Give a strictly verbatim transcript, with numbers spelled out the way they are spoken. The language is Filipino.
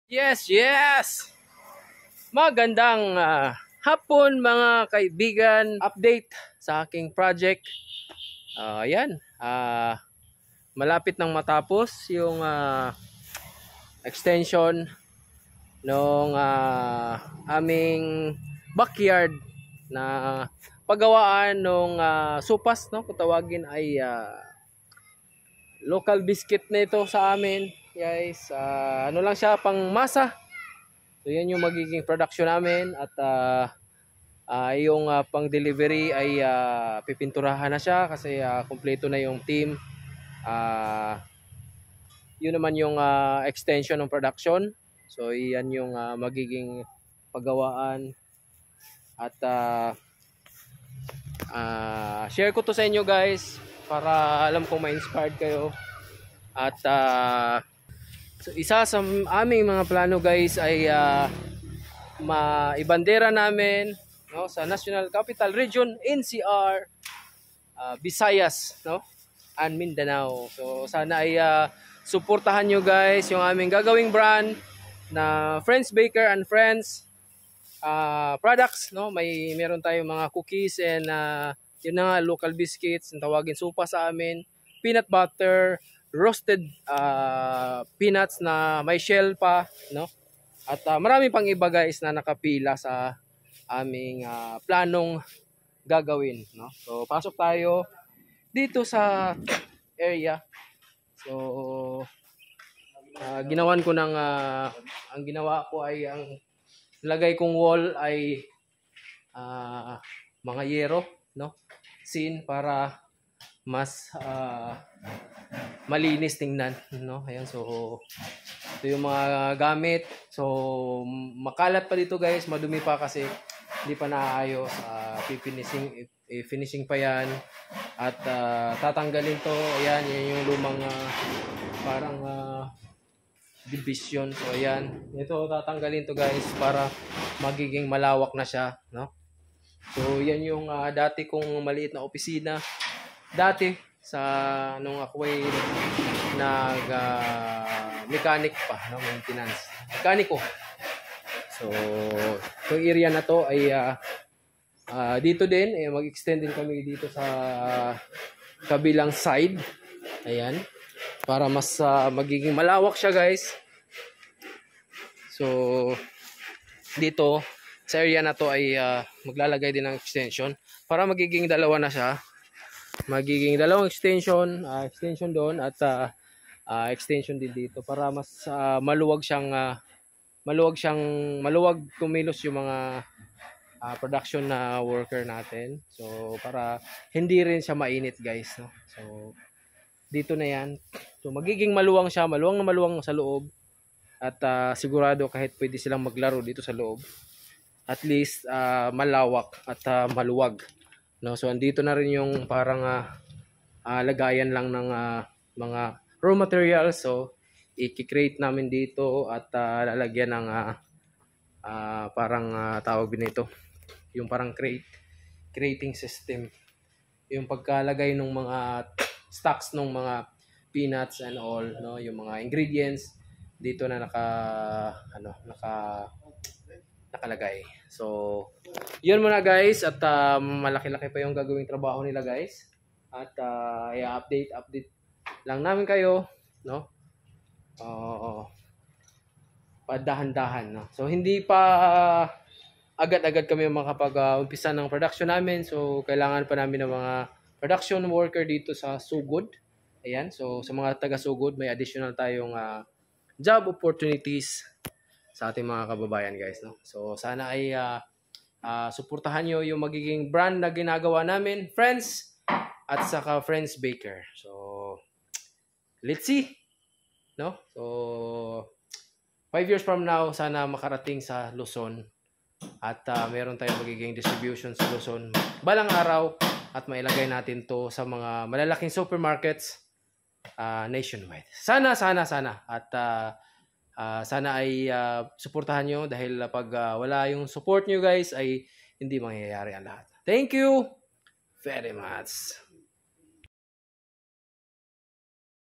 Yes, yes! Magandang ah, hapon mga kaibigan. Update sa aking project. Ah, ayan, ah, malapit nang matapos yung ah, extension ng ah, aming backyard na paggawaan ng ah, supas, no? Kung tawagin ay ah, local biscuit na ito sa amin. Guys, ah, ano lang siya, pang masa. So yan yung magiging production namin at uh, uh, yung uh, pang delivery ay uh, pipinturahan na siya kasi uh, kumpleto na yung team. Uh, yun naman yung uh, extension ng production. So yan yung uh, magiging paggawaan at uh, uh, share ko to sa inyo guys para alam kong ma-inspired kayo. At uh, so isa sa aming mga plano guys ay uh, maibandera namin, no, sa National Capital Region, N C R, uh, Visayas, no, and Mindanao. So sana ay uh, suportahan nyo guys yung aming gagawing brand na Friends Baker and Friends uh, products, no. May meron tayong mga cookies and uh, yun na nga, local biscuits, ang tawagin supa sa amin, peanut butter, roasted uh, peanuts na may shell pa, no. At uh, marami pang iba guys na nakapila sa aming uh, planong gagawin, no. So pasok tayo dito sa area. So uh, ginawan ko ng uh, ang ginawa ko ay ang lagay kong wall ay uh, mga yero, no, scene para mas uh, malinis tingnan, no. Ayan, so ito yung mga gamit. So makalat pa dito guys, madumi pa kasi hindi pa naayos. Uh, finishing finishing pa yan at uh, tatanggalin to. Ayan, yan yung lumang uh, parang uh, division. So ayan, ito tatanggalin to guys para magiging malawak na siya, no. So yan yung uh, dati kong maliit na opisina dati sa nung ako ay nag uh, mechanic pa, no, maintenance mekaniko. So yung area na to ay uh, uh, dito din eh, mag-extend din kami dito sa uh, kabilang side. Ayan, para mas uh, magiging malawak siya guys. So dito sa area na to ay uh, maglalagay din ng extension para magiging dalawa na siya. Magiging dalawang extension, uh, extension doon at uh, uh, extension din dito para mas uh, maluwag siyang uh, maluwag siyang maluwag kumilos yung mga uh, production na worker natin. So para hindi rin siya mainit guys, no. So dito na yan. So magiging maluwang siya, maluwang na maluwang sa loob at uh, sigurado kahit pwede silang maglaro dito sa loob. At least uh, malawak at uh, maluwag. No, so andito na rin yung parang uh, uh, lagayan lang ng uh, mga raw materials. So i-create namin dito at uh, lalagyan ng uh, uh, parang uh, tawag din ito, yung parang create creating system. Yung pagkalagay ng mga stocks ng mga peanuts and all, no, yung mga ingredients dito na naka ano, naka nakalagay. So yun muna guys at uh, malaki-laki pa yung gagawing trabaho nila guys. At uh, i-update update lang namin kayo, no. Uh, padahan-dahan, no. So hindi pa uh, agad-agad kami makapag-umpisa uh, ng production namin. So kailangan pa namin ng mga production worker dito sa Sugod. Ayan, so sa mga taga Sugod may additional tayong uh, job opportunities sa ating mga kababayan guys, no. So sana ay uh, uh, suportahan nyo yung magiging brand na ginagawa namin, Friends at saka Friends Baker. So let's see, no. So five years from now sana makarating sa Luzon at uh, meron tayong magiging distribution sa Luzon balang araw at mailagay natin to sa mga malalaking supermarkets uh, nationwide. Sana sana sana at uh, Uh, sana ay uh, suportahan nyo dahil pag uh, wala yung support nyo guys ay hindi mangyayari ang lahat. Thank you very much.